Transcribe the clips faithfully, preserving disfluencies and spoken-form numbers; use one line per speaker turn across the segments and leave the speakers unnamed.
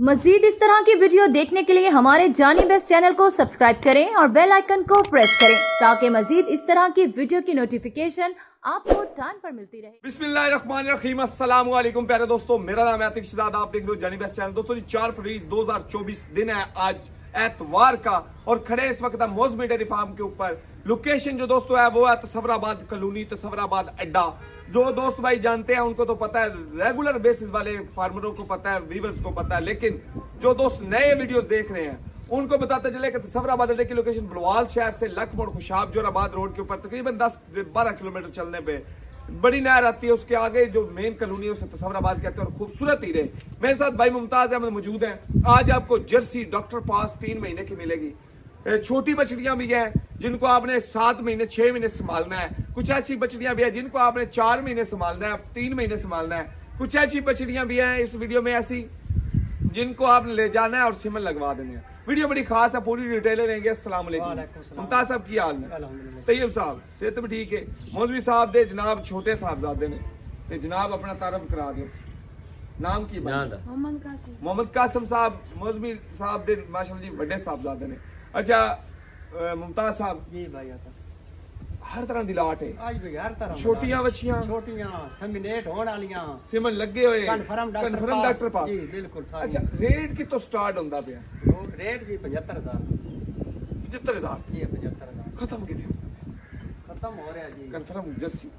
मजीद इस तरह की वीडियो देखने के लिए हमारे जानी बेस्ट चैनल को सब्सक्राइब करें और बेल आइकन को प्रेस करें ताकि मजीद इस तरह की वीडियो की नोटिफिकेशन आपको टाइम पर मिलती रहे।
बिस्मिल्लाहिर्रहमानिर्रहीम, अस्सलाम वालेकुम प्यारे दोस्तों, मेरा नाम है आतिफ शहजाद, आप देख रहे हो जानी बेस्ट चैनल। दोस्तों जी चार फरवरी दो हजार चौबीस दिन है आज एतवार का और खड़े इस वक्त मौसमी डेयरी फार्म के ऊपर। लोकेशन जो दोस्तों है वो है तसवराबाद कॉलोनी, तसवराबाद अड्डा। जो दोस्त भाई जानते हैं उनको तो पता है, रेगुलर बेसिस वाले फार्मरों को पता है, व्यूअर्स को पता है, लेकिन जो दोस्त नए वीडियोस देख रहे हैं उनको बताते चले कि तसवराबाद अड्डे की लोकेशन बुलवाल शहर से लखमोड़ खुशाब जोराबाद रोड के ऊपर तकरीबन दस बारह किलोमीटर चलने पे बड़ी नहर आती है, उसके आगे जो मेन कॉलोनी है उसे तसवराबाद कहते हैं और खूबसूरत ही रहे। मेरे साथ भाई मुमताज अहमद मौजूद हैं। आज आपको जर्सी डॉक्टर पास तीन महीने की मिलेगी। छोटी बछड़ियां भी हैं जिनको आपने सात महीने छह महीने संभालना है, कुछ ऐसी बछड़ियां भी हैं जिनको आपने चार महीने संभालना है, तीन महीने संभालना है, कुछ ऐसी बछड़ियां भी हैं इस वीडियो में ऐसी जिनको आपने ले जाना है और सिमन लगवा देने हैं। वीडियो बड़ी खास है, पूरी डिटेल लेंगे। अस्सलाम वालेकुम मुमताज साहब, की हाल है? तैयब साहब सेहत भी ठीक है? मौलवी साहब दे जनाब छोटे साहबजादे ने ते जनाब अपना तारफ करा दो। नाम की मोहम्मद कासिम साहब, मौलवी साहब दे माशाअल्लाह जी बड़े साहबजादे ने। अच्छा मुमताज साहब जी भाई आता हर तरह दी लाट है आज भी, हर तरह छोटियां बच्चियां छोटियां सेमिनेट होने वालियां सिमन लगे हुए कन्फर्म कन्फर्म डॉक्टर पास जी बिल्कुल सारी। अच्छा रेट की तो स्टार्ट होंदा पिया रेट जी पचहत्तर हजार पचहत्तर हजार जी पचहत्तर हजार खत्म कितने खत्म हो रहा जी। कन्फर्म जर्सी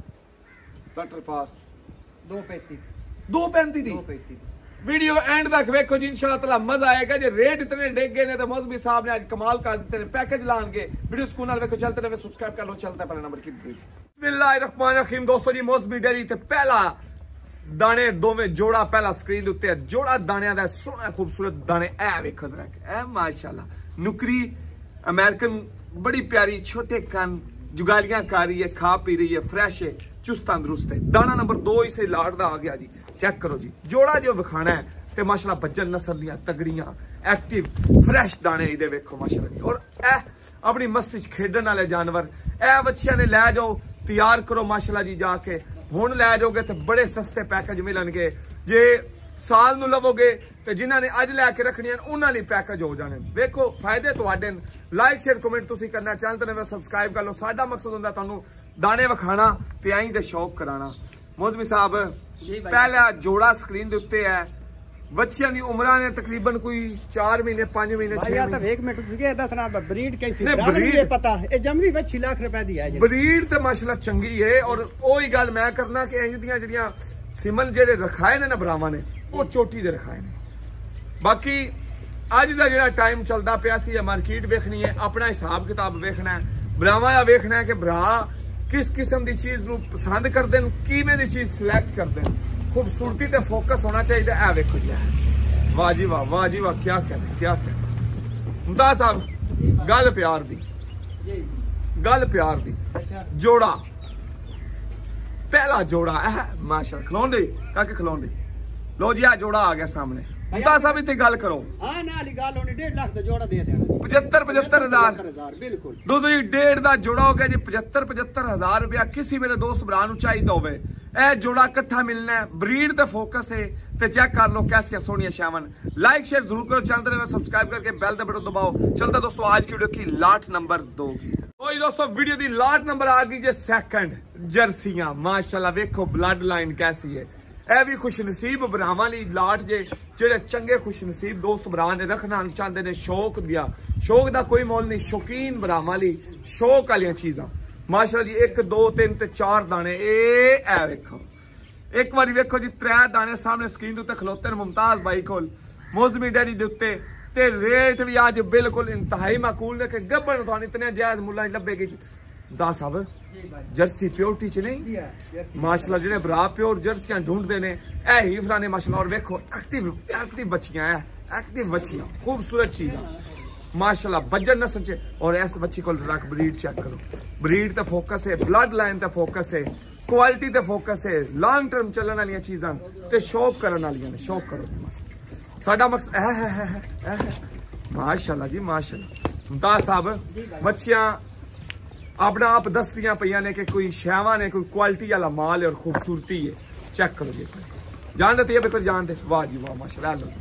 डॉक्टर पास दो पैंतीस दो पैंतीस दी दो पैंतीस। वीडियो एंड तक वेखो जी, इंशाअल्लाह मजा आएगा। जो रेट इतने डेग गए ने तो मौलवी साहब ने आज कमाल कर दिते ने पैकेज लान के। वीडियो सुकून नाल वेखो, चलते रहे, सब्सक्राइब कर लो। चलता है पहले नंबर की बिस्मिल्लाहिर्रहमानिर्रहीम। दोस्तों जी मौसमी डेयरी ते पहला दाने दोवें जोड़ा पहला स्क्रीन उत्ते है। जोड़ा दाणियां दा सोहना खूबसूरत दाने ए वेखो जरा, ए माशाअल्लाह नुकरी अमेरिकन बड़ी प्यारी, छोटे कन जुगालियां कर रही है, खा पी रही है, फ्रेश है, चुस्त तंदुरुस्त है। दाना नंबर दो इसे लाट दा आ गया जी। चेक करो जी, जोड़ा जो विखाना है ते माशाल्लाह बच्चन नस्ल दियां तगड़ियां एक्टिव फ्रेश दाने इहदे वेखो माशाल्लाह जी। और ए अपनी मस्ती च खेडन वाले जानवर ए बच्चियां ने लै जाओ, तैयार करो माशाल्लाह जी। जाके हुण लै जाओगे तो बड़े सस्ते पैकेज मिलणगे। जे साल नूं लवोगे तो जिन्हां ने अज लैके रखनियां उन्हां लई पैकेज हो जाने। वेखो फायदे तुहाडे न। लाइक शेयर कमेंट तुसीं करना, चैनल ते सबसक्राइब कर लो। साडा मकसद हुंदा तुहानूं दाने विखाना ते आई दे शौक कराना। मौलवी साहब पहला जोड़ा स्क्रीन दे उत्ते है। बच्चियां दी उम्रां ने तकरीबन कोई चार महीने पांच महीने छह महीने। एक मिनट रुकिए, दसना ब्रीड कैसी है ब्रीड पता है? ए जमदी बच्ची लाख रुपए दी है। ब्रीड ते माशाल्लाह चंगी है। और ओही गल मैं करना कि इंज दियां जिहड़ियां सिमन जेड़े रखाए ने ना भरावां ने वो चोटी दे रखाए ने। बाकी अज दा जेड़ा टाइम चलदा पिया सी, मार्केट वेखनी है, अपना हिसाब किताब वेखना है, भरावां दा वेखना है कि भरा किस किस्म की चीज नूं पसंद करते हैं, किवें दी चीज सिलेक्ट करते हैं। खूबसूरती ते फोकस होना चाहिए। ए वेखो जी, वाह जी वाह, वाह जी वाह, क्या कहने क्या कहने। मुमताज साहब गल प्यार दी, गल प्यार दी। जोड़ा पहला जोड़ा है माशाल्लाह। खलोंदे काके खलोंदे लो जी, आ जोड़ा आ गया सामने। मुमताज साहब इतनी गल करो। हाँ ना अली गल होनी, डेढ़ लाख दा जोड़ा दे देना। पचहत्तर पचहत्तर हजार बिल्कुल दोस्तों जी, डेढ़ दा जोड़ा हो गया जी। पचहत्तर पचहत्तर हजार रुपया किसी मेरे दोस्त भरा नूं चाहिदा होवे ए जोड़ा इकट्ठा मिलना है। ब्रीड ते फोकस है ते चेक कर लो कैसियां सोहनियां शावन। लाइक शेयर जरूर करो, चैनल में सब्सक्राइब करके बेल द बटन दबाओ। चलता दोस्तों आज की वीडियो की लाट नंबर दो की। तो दोस्तों वीडियो की लाट नंबर आ गई जे सेकंड जर्सियां। माशाल्लाह वेखो ब्लड लाइन कैसी है। ए भी खुश नसीब भरावां ली लाट जे जेड़े चंगे खुश नसीब दोस्त भरा ने रखना चाहते ने। शौक दिया, शौक दा कोई मोल नहीं, शौकीन भरावां ली शौक वाली चीज़ां माशाल्लाह जी। एक दो तीन ते चार दाने ए ए वेखो, एक बारी वेखो जी त्रै दाने सामने स्क्रीन दे उत्ते खलोते ने मुमताज भाई कोल मौसमी डेयरी दे उत्ते। ते रेट भी अज बिल्कुल इंतहाई माकूल ने कि गब्बन तुहानूं इतने जायज मुल्लां लब्भेगी। दा साहब जर्सी प्योरिटी च नहीं माशाल्लाह, जेडे बरा प्योर जर्सियां ढूंढते ने ए ही फलाने माशाल्लाह। और वेखो एक्टिव एक्टिव बच्चियां है, एक्टिव बच्चियां खूबसूरत चीज़ माशाल्लाह बजन नस्ल च। और इस बच्ची को रख ब्रीड चेक करो, ब्रीड ते फोकस है, ब्लड लाइन ते फोकस है, क्वालिटी ते फोकस है, लॉन्ग टर्म चलने वाली चीज़ां ते शौक करने वाली ने। शौक करो साडा मकसद ए है है है माशाल्लाह जी माशाल्लाह। मुमताज साहब बच्चियां अपना आप दसदियां पईयां ने कि कोई शैवा ने कोई क्वालिटी वाला माल है और खूबसूरती है। चेक करो जी, जान दे तैयब पर जान दे, वाह जी वाह माशाल्लाह। लो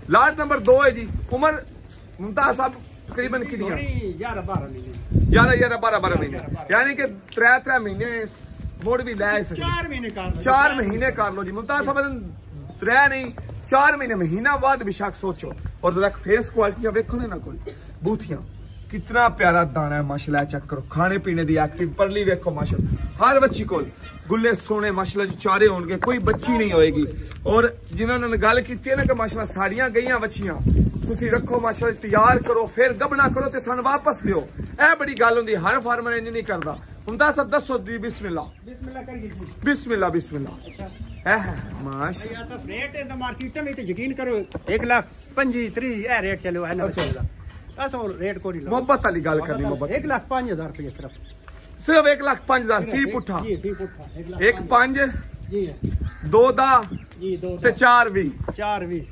लाट नंबर दो है जी। उम्र मुमताज साहब तकरीबन कितनी
ग्यारह बारह महीने
ग्यारह ग्यारह बारह बारह महीने यानी कि त्रै त्रै महीने मोड़ भी लै
चार महीने कर
चार महीने कर लो जी। मुमताज साहब त्रै नहीं चार महीने महीना बाद बेशक सोचो। और जरा फेस क्वालिटियां देखो ना कोई बूथियां कितना प्यारा दाना है माशाल्लाह। चेक करो खाने पीने दी एक्टिव परली देखो माशाल्लाह। हर बच्ची को गुल्ले सोने माशाल्लाह जी चारे होंगे कोई बच्ची नहीं होएगी। और जिवें उन्होंने गल की है ना कि माशाल्लाह साड़ियां गईयां बच्चियां तुसी रखो माशाल्लाह तैयार करो फिर गबना करो ते सन वापस दियो। ए बड़ी गल होंदी हर फार्मर इंज नहीं करदा। मुमताज साहब दसो दी बिस्मिल्लाह
बिस्मिल्लाह करिए
बिस्मिल्लाह बिस्मिल्लाह।
अच्छा
है माशाल्लाह
तो रेट है तो मार्केट में तो यकीन करो एक लाख पंजी त्री ए रेट चलो है ना।
अच्छा
असो रेट को नहीं
मोहब्बत वाली गल करनी मोहब्बत।
एक लाख पांच हजार रुपये सिर्फ
सिर्फ एक लाख पांच हजार फी पुठा
जी फी पुठा
एक पांच
जी
दो दा
जी दो
ते चार भी
चार भी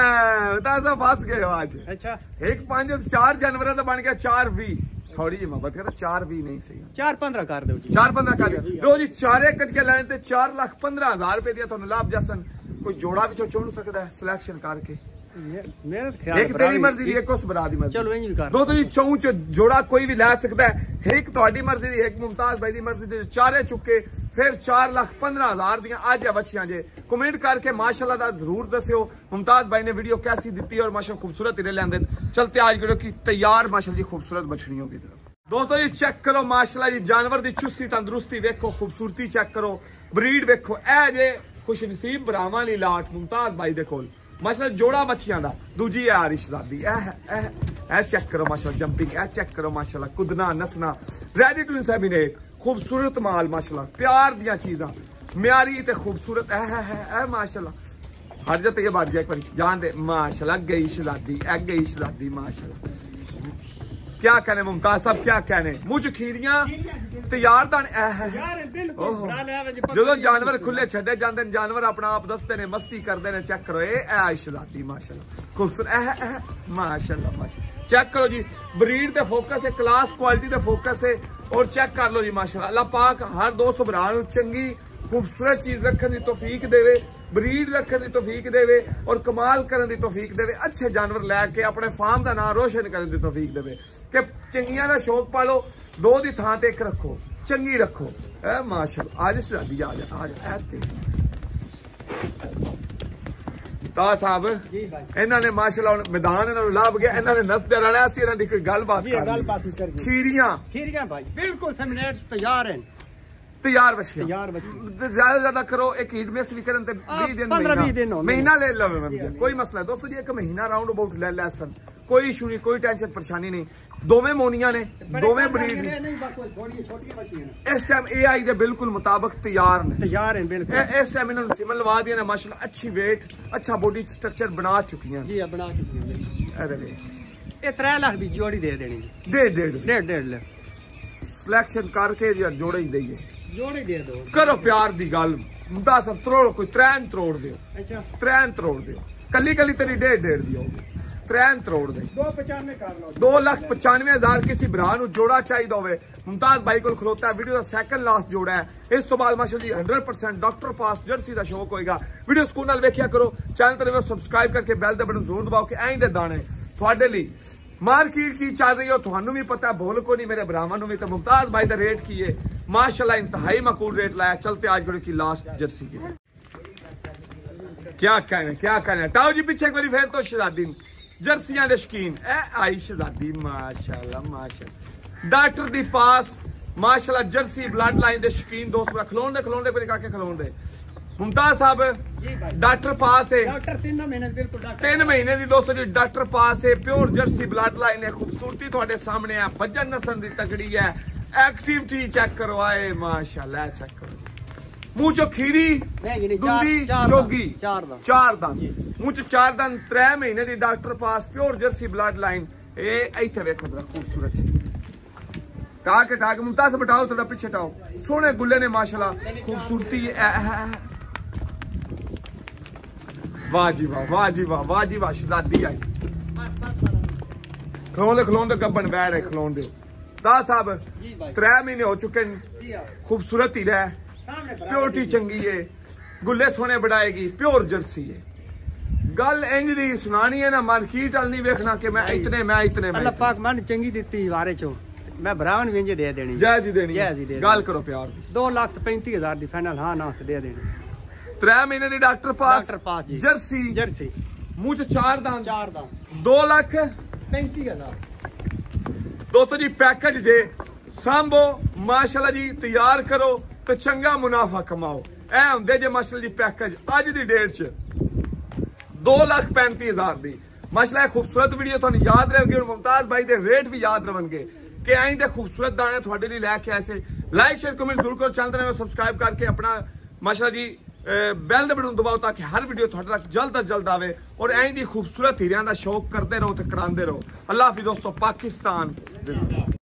ताजा फस गए हो आज।
अच्छा
एक पांच चार जनवरी तो बन गया चार भी थोड़ी जी मोहब्बत कर चार भी नहीं सही
चार पंद्रह कर दो जी
चार पंद्रह कर दो जी। चारे कट के लाने ते चार लाख पंद्रह हजार रुपए दिया तो लाभ जसन कोई जोड़ा भी चुन सकता है सिलेक्शन करके।
मेरा ख्याल
एक तेरी मर्जी दी एक उस बरा दी मर्जी।
चलो इंज भी कर
दो तो जी चौं च जोड़ा कोई भी ला सकता है। एक ਤੁਹਾਡੀ मर्जी दी एक मुमताज भाई दी मर्जी दी चारे चुके फिर चार लाख पंद्रह हजार दियां आज बच्चियां जे। कमेंट करके माशाल्लाह दा जरूर दस्यो मुमताज भाई ने वीडियो कैसी दी और माशाल्लाह खूबसूरत ही लेंदे। चलते आज वीडियो की तैयार माशाल्लाह जी खूबसूरत बछड़ियों की तरफ। दोस्तों जी चेक करो माशाल्लाह जी जानवर दी चुस्ती तंदुरुस्ती देखो खूबसूरती चेक करो ब्रीड देखो। ए जे खुश नसीब भरावां ली लाट मुमताज भाई दे कोल माशाल्लाह जोड़ा बच्चियां दा दूजी है आरिशदादी। ए ए ए चेक करो माशाल्लाह जंपिंग ए चेक करो माशाल्लाह कुदना नसना रेडी टू इंसेमिनेट खूबसूरत माल माशाल्लाह प्यार दियां चीज़ां म्यारी ते खूबसूरत ए है ए माशाल्लाह। हर जाते ये बात एक बार जान दे माशाल्लाह गई शहजादी ए गई शहजादी माशाल्लाह। क्या कहने मुमताज साहब क्या कहने मुझ खीरियां तैयार दान ए है। जो जानवर खुले छड़े जाते जानवर अपना आप दसते ने मस्ती करते ने। चेक करो ए आयशदादी माशाल्लाह खूबसूरत ए है माशाल्लाह माशाल्लाह। चेक करो जी ब्रीड ते फोकस है क्लास क्वालिटी ते फोकस है। और चेक कर लो जी माशाल्लाह अल्लाह पाक हर दोस्त भरा चंगी खूबसूरत चीज रखने की तौफीक देवे ब्रीड रखने की तौफीक देवे और कमाल करने की तौफीक देवे। अच्छे जानवर लैके अपने फार्म का नाम रोशन करने की तौफीक देवे कि चंगियां का शौक पालो दो दी थां ते एक रखो चंगी रखो ए माशाल्लाह। आज शादी आ जा आ जा ता साहब इन्होंने माशाल्लाह मैदान इन्होंने लाभ गया इन्होंने नसदे रहना असि इन्हां दी कोई गलबात कर खीरियां
खीरियां भाई बिल्कुल सेमिनेट तैयार हैं
तैयार बच्चियां
तैयार बच्चियां
ज्यादा ज्यादा करो एक हीट मिस भी करन ते बीस दिन महीना महीना ले लो कोई मसला है दोस्तों जी। एक महीना राउंड अबाउट ले ले सन कोई इशू नहीं कोई टेंशन परेशानी नहीं। दोवें मोनियां ने दोवें ब्रीड इस टाइम ए आई दे बिल्कुल मुताबिक तैयार ने
तैयार हैं बिल्कुल।
इस टाइम इन्होंने सिमल लवा दिया ने माशाल्लाह अच्छी वेट अच्छा बॉडी स्ट्रक्चर बना चुकी हैं
जी बना चुकी हैं।
अरे
ये त्रै लाख दी जोड़ी दे देनी
डेढ़ डेढ़
डेढ़ डेढ़ लाख
सिलेक्शन करके या जोड़े ही देइए
जोड़े दे दो
करो प्यार दी गल दस त्रोड़ कोई त्रैन त्रोड़ दियो।
अच्छा
त्रैन त्रोड़ दियो कली कली तेरी डेढ़ डेढ़ दियो त्रैन त्रोड़ दे
दो पचानवे कर लो
दो लाख पचानवे हजार किसी भरा जोड़ा चाहिए होवे मुमताज भाई को खलोता है। वीडियो का सैकंड लास्ट जोड़ा है इस तो बाद माशाल्लाह हंड्रेड परसेंट डॉक्टर पास जर्सी का शौक होएगा। वीडियो स्कूल नाल वेखिया करो चैनल ते सबसक्राइब करके बेल दा बटन जरूर दबाओ कि ऐं दे दाने थोड़े लिए मार्केट की चल रही हो थानू भी पता है बोल को नहीं मेरे भरावां नू भी तो मुमताज भाई का रेट की है माशाल्लाह इंतहाई माकूल रेट लाया। चलते आज वीडियो की लास्ट जर्सी की क्या कहने क्या कहने टाओ जी पीछे एक बार फिर तो शहजादी जर्सियां दे शकीन ए आई शहजादी माशाल्लाह माशाल्लाह डॉक्टर दी पास माशाल्लाह जर्सी ब्लड लाइन दे शकीन दोस्त मेरा खलोन दे खलोन दे कोई काके खलोन दे मुमताज साहब डॉक्टर पास है
डॉक्टर तीन महीने बिल्कुल डॉक्टर
तीन महीने दी दोस्तों जी डॉक्टर पास है प्योर जर्सी ब्लड लाइन है खूबसूरती थोड़े सामने है वजन नस्ल दी तगड़ी है एक्टिविटी चेक करो आए माशाल्लाह चेक करो मुंह चो खीरी दुंदी चोगी चार दान मुंह चो चार दान त्रै महीने दी डॉक्टर पास प्योर जर्सी ब्लड लाइन ए इथे देखो जरा खूबसूरत टाक टाक मुमताज बटाओ थोड़ा पीछे टाओ सोने गुल्ले ने माशाल्लाह खूबसूरती वाह जी वाह वाह जी वाह वाह जी वाह शहजादी आई खलोन दे खलोन दे गब्बन बैठ है खलोन दे दा साहब त्रै महीने हो चुके खूबसूरत ही रह प्योरिटी चंगी है गुल्ले सोने बढ़ाएगी प्योर जर्सी है गल इंज दी सुनानी है ना, मार्केट वाल नहीं वेखना कि मैं इतने मैं इतने मैं
अल्लाह पाक मन चंगी दित्ती वारे चो मैं भरावन भी इंज दे देनी
जय जी देनी
जय जी दे
गल करो प्यार दी
दो लाख पैंती हजार दी फाइनल हाँ ना दे देनी
त्रै महीने दी डॉक्टर पास
डॉक्टर पास जी
जर्सी
जर्सी
मुंह च चार दांत
चार दांत
दो लाख
पैंती हजार
दोस्तों जी पैकेज जे सांभो माशाल्लाह जी तैयार करो तो चंगा मुनाफा कमाओ। ए हुंदे जे माशाल्लाह जी पैकेज अज दी डेट च दो लाख पैंती हजार दी माशाल्लाह खूबसूरत वीडियो तुहानू याद रहेगी और मुमताज भाई दे रेट भी याद रहणगे कि ऐं दे खूबसूरत दाने तुहाडे लई लैके ऐसे लाइक शेयर कमेंट जरूर करो, चैनल में सब्सक्राइब करके अपना माशाल्लाह जी बैल दे बटन दबाओ ताकि हर वीडियो तुहाडे तक जल्द अज जल्द आवे और ऐं दी खूबसूरत हीरियां दा शौक करते रहो ते करांदे रहो। अल्लाह हाफिज़ दोस्तों, पाकिस्तान जिंदाबाद।